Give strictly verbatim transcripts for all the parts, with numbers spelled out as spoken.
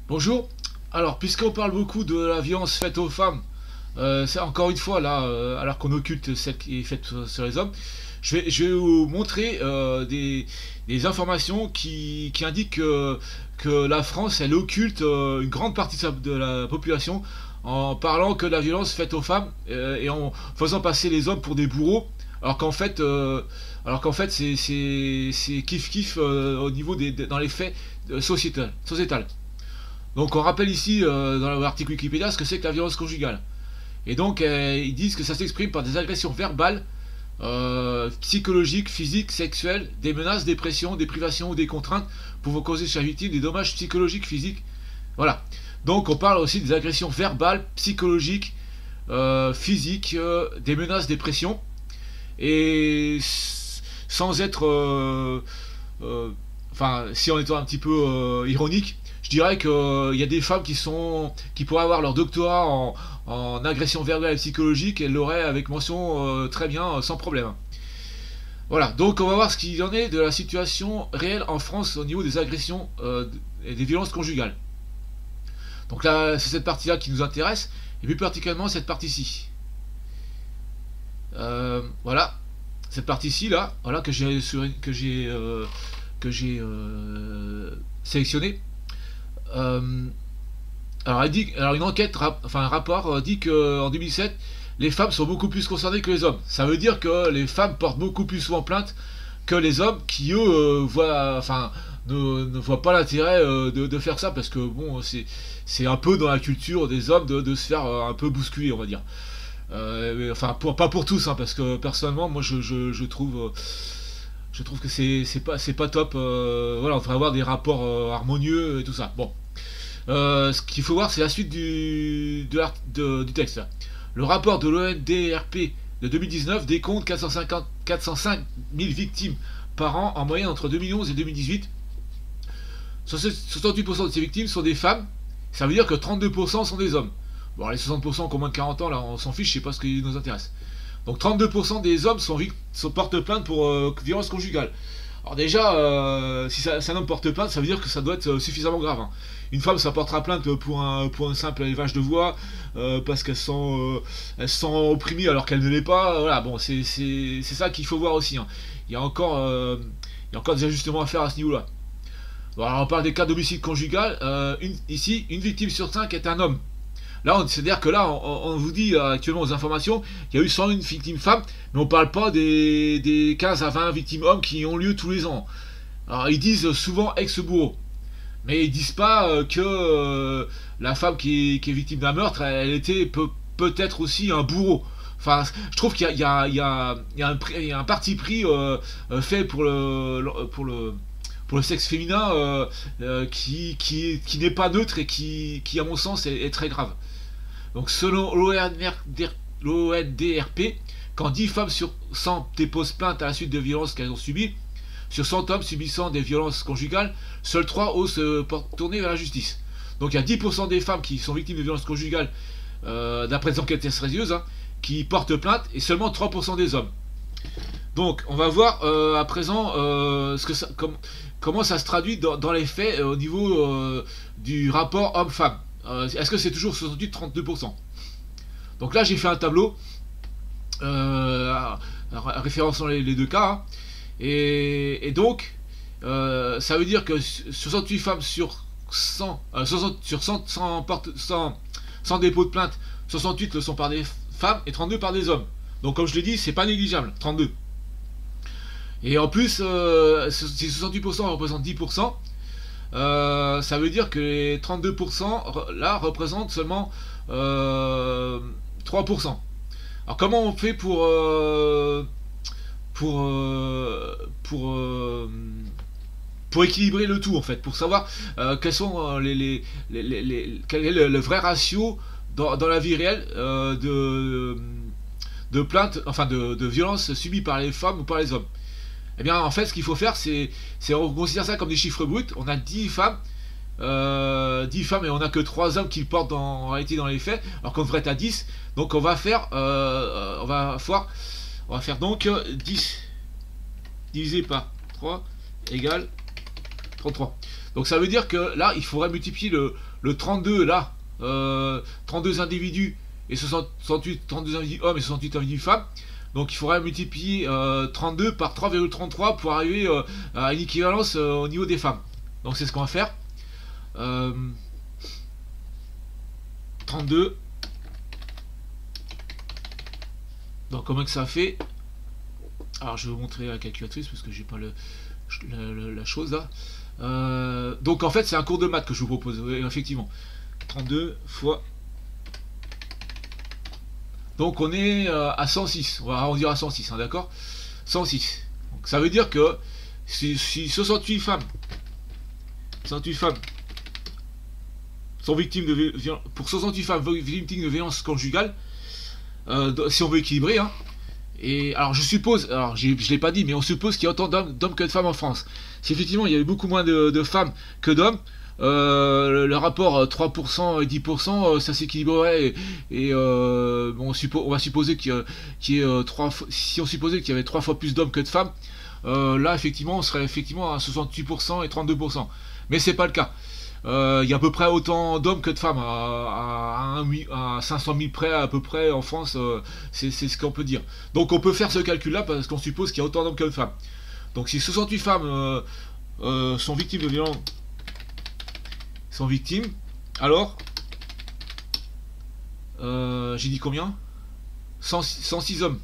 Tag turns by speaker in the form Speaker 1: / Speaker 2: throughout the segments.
Speaker 1: Bonjour. Alors, puisqu'on parle beaucoup de la violence faite aux femmes, euh, c'est encore une fois là, euh, alors qu'on occulte celle qui est faite sur, sur les hommes, je vais, je vais vous montrer euh, des, des informations qui, qui indiquent que, que la France, elle occulte euh, une grande partie de, sa- de la population en parlant que de la violence faite aux femmes euh, et en faisant passer les hommes pour des bourreaux, alors qu'en fait, euh, alors qu'en fait, c'est c'est- c'est kiff kiff euh, au niveau des, des- dans les faits euh, sociétal, sociétal. Donc on rappelle ici euh, dans l'article Wikipédia ce que c'est que la violence conjugale. Et donc euh, ils disent que ça s'exprime par des agressions verbales, euh, psychologiques, physiques, sexuelles, des menaces, des pressions, des privations ou des contraintes pouvant causer chez la victime des dommages psychologiques, physiques. Voilà. Donc on parle aussi des agressions verbales, psychologiques, euh, physiques, euh, des menaces, des pressions. Et sans être euh, euh, enfin, si on est un petit peu euh, ironique, je dirais qu'il euh, y a des femmes qui sont qui pourraient avoir leur doctorat en, en agression verbale et psychologique, elles l'auraient avec mention euh, très bien, euh, sans problème. Voilà, donc on va voir ce qu'il en est de la situation réelle en France au niveau des agressions euh, et des violences conjugales. Donc là, c'est cette partie-là qui nous intéresse, et plus particulièrement cette partie-ci. Euh, voilà, cette partie-ci là, voilà que j'ai que j'ai euh, que j'ai euh, sélectionné. Euh, alors, elle dit, alors une enquête, enfin un rapport euh, dit qu'en deux mille sept, les femmes sont beaucoup plus concernées que les hommes. Ça veut dire que les femmes portent beaucoup plus souvent plainte que les hommes qui eux euh, voient, enfin ne, ne voient pas l'intérêt euh, de, de faire ça parce que bon c'est c'est un peu dans la culture des hommes de, de se faire euh, un peu bousculer, on va dire. Euh, enfin pour, pas pour tous hein, parce que personnellement moi je, je, je trouve euh, je trouve que c'est c'est pas c'est pas top. Euh, voilà, on devrait avoir des rapports euh, harmonieux et tout ça. Bon. Euh, ce qu'il faut voir, c'est la suite du, de de, du texte. Le rapport de l'O N D R P de deux mille dix-neuf décompte quatre cent cinquante, quatre cent cinq mille victimes par an en moyenne entre deux mille onze et deux mille dix-huit. soixante-huit pour cent de ces victimes sont des femmes. Ça veut dire que trente-deux pour cent sont des hommes. Bon, les soixante pour cent qui ont moins de quarante ans, là, on s'en fiche, je sais pas ce qui nous intéresse. Donc trente-deux pour cent des hommes sont, sont portent plainte pour euh, violence conjugale. Alors déjà, euh, si, ça, si un homme porte plainte, ça veut dire que ça doit être euh, suffisamment grave. Hein. Une femme, ça portera plainte pour un, pour un simple élevage de voix, euh, parce qu'elle sent, euh, elle se sent opprimée alors qu'elle ne l'est pas. Voilà, bon, c'est ça qu'il faut voir aussi. Hein. Il y a encore, euh, il y a encore des ajustements à faire à ce niveau-là. Bon, alors on parle des cas d'homicide conjugal. Euh, une, ici, une victime sur cinq est un homme. Là, c'est-à-dire que là, on, on vous dit euh, actuellement aux informations, il y a eu cent une victimes femmes, mais on ne parle pas des, des quinze à vingt victimes hommes qui ont lieu tous les ans. Alors, ils disent souvent ex-bourreau, mais ils disent pas euh, que euh, la femme qui est, qui est victime d'un meurtre, elle, elle était peut, peut-être aussi un bourreau. Enfin, je trouve qu'il y, y, y, y, y, y a un parti pris euh, euh, fait pour le, pour le, pour le sexe féminin euh, euh, qui, qui, qui n'est pas neutre et qui, qui à mon sens, est, est très grave. Donc selon l'O N D R P, quand dix femmes sur cent déposent plainte à la suite de violences qu'elles ont subies, sur cent hommes subissant des violences conjugales, seuls trois osent se tourner vers la justice. Donc il y a dix pour cent des femmes qui sont victimes de violences conjugales, euh, d'après des enquêtes sérieuses, hein, qui portent plainte, et seulement trois pour cent des hommes. Donc on va voir euh, à présent euh, ce que ça, com comment ça se traduit dans, dans les faits euh, au niveau euh, du rapport homme-femme. Euh, Est-ce que c'est toujours soixante-huit trente-deux pour cent? Donc là j'ai fait un tableau euh, référençant les, les deux cas. Hein, et, et donc euh, ça veut dire que soixante-huit femmes sur cent, euh, soixante, sur cent, cent, porte, cent, cent dépôts de plainte, soixante-huit le sont par des femmes et trente-deux par des hommes. Donc comme je l'ai dit, c'est pas négligeable, trente-deux. Et en plus, euh, si soixante-huit pour cent représentent dix pour cent, Euh, ça veut dire que les trente-deux pour cent là représentent seulement euh, trois pour cent. Alors comment on fait pour euh, pour euh, pour euh, pour équilibrer le tout en fait, pour savoir euh, quels sont les, les, les, les, les quel est le, le vrai ratio dans, dans la vie réelle euh, de de plaintes, enfin de, de violences subies par les femmes ou par les hommes. Eh bien, en fait, ce qu'il faut faire, c'est, on considère ça comme des chiffres bruts. On a dix femmes, euh, dix femmes et on n'a que trois hommes qui le portent dans, en réalité dans les faits, alors qu'on devrait être à dix. Donc, on va faire, euh, on va faire, on va faire donc dix divisé par trois égale trente-trois. Donc ça veut dire que là, il faudrait multiplier le, le trente-deux, là, euh, trente-deux individus, et soixante-huit, trente-deux individus hommes et soixante-huit individus femmes. Donc il faudrait multiplier euh, trente-deux par trois virgule trente-trois pour arriver euh, à une équivalence euh, au niveau des femmes. Donc c'est ce qu'on va faire. Euh, trente-deux. Donc comment que ça fait? Alors je vais vous montrer la calculatrice parce que j'ai pas le, la, la, la chose là. Euh, donc en fait c'est un cours de maths que je vous propose, oui, effectivement. trente-deux fois. Donc on est euh, à cent six, on va arrondir à cent six, hein, d'accord? cent six. Donc ça veut dire que si, si soixante-huit femmes, soixante-huit femmes sont victimes de violence, pour soixante-huit femmes victimes de violence conjugale, euh, si on veut équilibrer, hein, et alors je suppose, alors je ne l'ai pas dit, mais on suppose qu'il y a autant d'hommes que de femmes en France. Si effectivement il y avait beaucoup moins de, de femmes que d'hommes, euh, le, le rapport trois pour cent et dix pour cent, euh, ça s'équilibrerait, et, et euh, bon, on, suppo, on va supposer qu'il y, y ait euh, trois, si on supposait qu'il y avait trois fois plus d'hommes que de femmes, euh, là effectivement on serait effectivement à soixante-huit pour cent et trente-deux pour cent. Mais c'est pas le cas. Euh, il y a à peu près autant d'hommes que de femmes, à, à, à cinq cent mille près à peu près en France, euh, c'est ce qu'on peut dire. Donc on peut faire ce calcul là parce qu'on suppose qu'il y a autant d'hommes que de femmes. Donc si soixante-huit femmes euh, euh, sont victimes de violences, sont victimes, alors euh, j'ai dit combien? cent six hommes.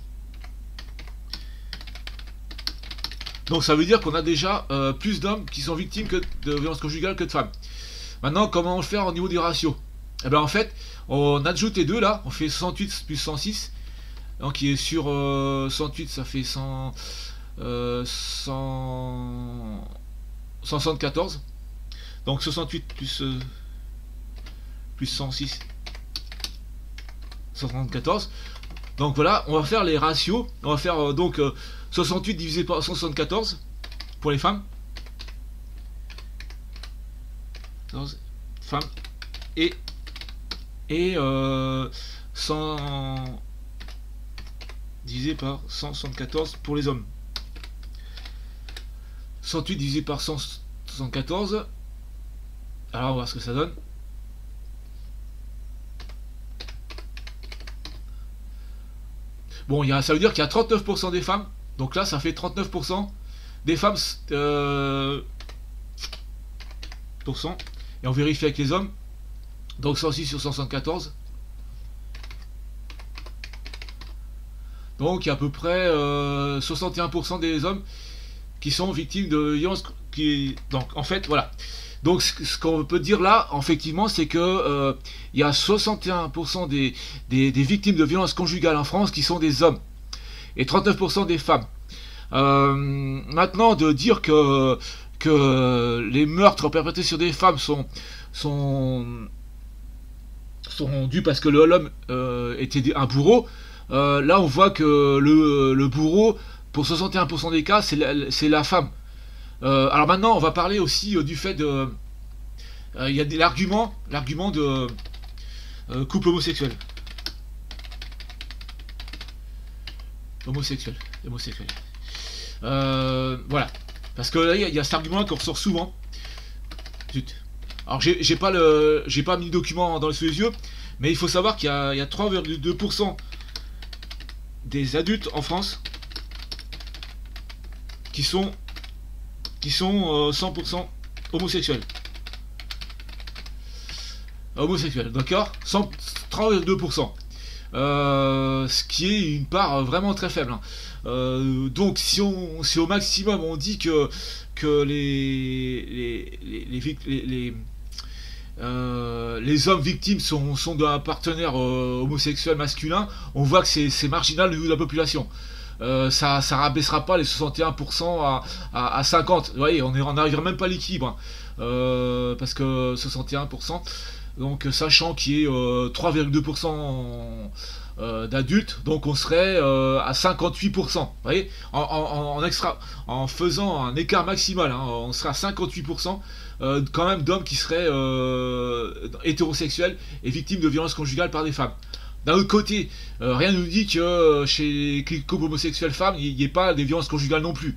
Speaker 1: Donc ça veut dire qu'on a déjà euh, plus d'hommes qui sont victimes que de violences conjugales que de femmes. Maintenant, comment on le fait au niveau des ratios? Eh bien en fait, on ajoute les deux là, on fait soixante-huit plus cent six, donc qui est sur euh, soixante-huit, ça fait cent, euh, cent, cent soixante-quatorze. Donc soixante-huit plus, euh, plus cent six, cent soixante-quatorze. Donc voilà, on va faire les ratios. On va faire euh, donc euh, soixante-huit divisé par cent soixante-quatorze pour les femmes. Femmes. Et, et euh, cent divisé par cent soixante-quatorze pour les hommes. soixante-huit divisé par cent soixante-quatorze. Alors on va voir ce que ça donne. Bon, il y a, ça veut dire qu'il y a trente-neuf pour cent des femmes. Donc là, ça fait trente-neuf pour cent des femmes. Euh, pour cent. Et on vérifie avec les hommes. Donc cent six sur cent soixante-quatorze. Donc il y a à peu près euh, soixante et un pour cent des hommes qui sont victimes de violences. Qui... Donc en fait, voilà. Donc ce qu'on peut dire là, effectivement, c'est que euh, il y a soixante et un pour cent des, des, des victimes de violences conjugales en France qui sont des hommes. Et trente-neuf pour cent des femmes. Euh, maintenant, de dire que, que les meurtres perpétrés sur des femmes sont, sont, sont dus parce que l'homme euh, était un bourreau, euh, là on voit que le, le bourreau, pour soixante et un pour cent des cas, c'est la, c'est la femme. Euh, alors maintenant, on va parler aussi euh, du fait de... Il euh, y a l'argument l'argument de euh, couple homosexuel. Homosexuel. Homosexuel. Euh, voilà. Parce que là, il y, y a cet argument qu'on ressort souvent. Zut. Alors, j'ai pas le, j'ai pas mis le document dans les sous les yeux, mais il faut savoir qu'il y a, a trois virgule deux pour cent des adultes en France qui sont qui sont euh, cent pour cent homosexuels. Homosexuels, d'accord, trois virgule deux pour cent. Euh, ce qui est une part vraiment très faible. Hein. Euh, donc si on, si au maximum on dit que que les les les les, les, les, euh, les hommes victimes sont, sont d'un partenaire euh, homosexuel masculin, on voit que c'est marginal au niveau de la population. Euh, ça ça rabaissera pas les soixante et un pour cent à, à, à cinquante. Vous voyez, on n'arrivera même pas à l'équilibre. Hein. Euh, parce que soixante et un pour cent. Donc sachant qu'il y a euh, trois virgule deux pour cent euh, d'adultes, donc on serait euh, à cinquante-huit pour cent. Vous voyez, en, en, en, extra, en faisant un écart maximal, hein, on serait à cinquante-huit pour cent euh, quand même d'hommes qui seraient euh, hétérosexuels et victimes de violences conjugales par des femmes. D'un autre côté, euh, rien ne nous dit que euh, chez les couples homosexuels femmes, il n'y ait pas des violences conjugales non plus.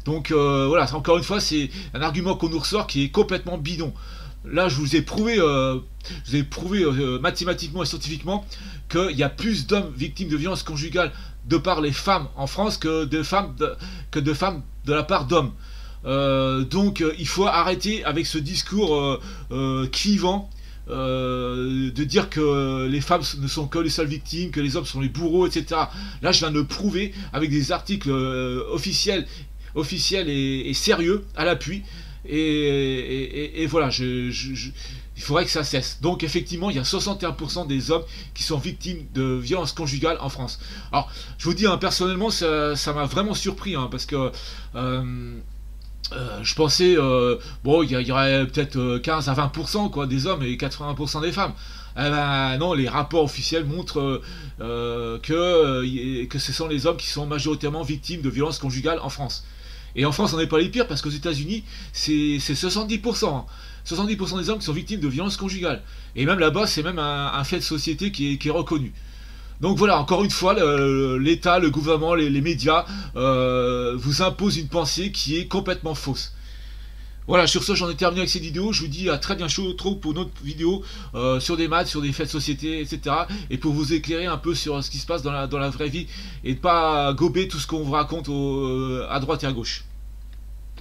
Speaker 1: Donc euh, voilà, encore une fois, c'est un argument qu'on nous ressort qui est complètement bidon. Là, je vous ai prouvé, euh, je vous ai prouvé euh, mathématiquement et scientifiquement qu'il y a plus d'hommes victimes de violences conjugales de par les femmes en France que de femmes de, que de femmes de la part d'hommes. Euh, donc, euh, il faut arrêter avec ce discours euh, euh, clivant. Euh, de dire que les femmes ne sont que les seules victimes, que les hommes sont les bourreaux, et cetera. Là, je viens de le prouver avec des articles euh, officiels, officiels et, et sérieux à l'appui. Et, et, et, et voilà, je, je, je, il faudrait que ça cesse. Donc, effectivement, il y a soixante et un pour cent des hommes qui sont victimes de violences conjugales en France. Alors, je vous dis, hein, personnellement, ça, ça m'a vraiment surpris, hein, parce que euh, Euh, je pensais, euh, bon, il y, y aurait peut-être euh, quinze à vingt pour cent quoi, des hommes et quatre-vingts pour cent des femmes. Eh ben non, les rapports officiels montrent euh, que, euh, que ce sont les hommes qui sont majoritairement victimes de violences conjugales en France. Et en France, on n'est pas les pires parce qu'aux États-Unis, c'est soixante-dix pour cent. Hein. soixante-dix pour cent des hommes qui sont victimes de violences conjugales. Et même là-bas, c'est même un, un fait de société qui est, qui est reconnu. Donc voilà, encore une fois, l'État, le gouvernement, les, les médias euh, vous imposent une pensée qui est complètement fausse. Voilà, sur ce, j'en ai terminé avec cette vidéo. Je vous dis à très bientôt pour une autre vidéo euh, sur des maths, sur des faits de société, et cetera. Et pour vous éclairer un peu sur ce qui se passe dans la, dans la vraie vie et ne pas gober tout ce qu'on vous raconte au, à droite et à gauche.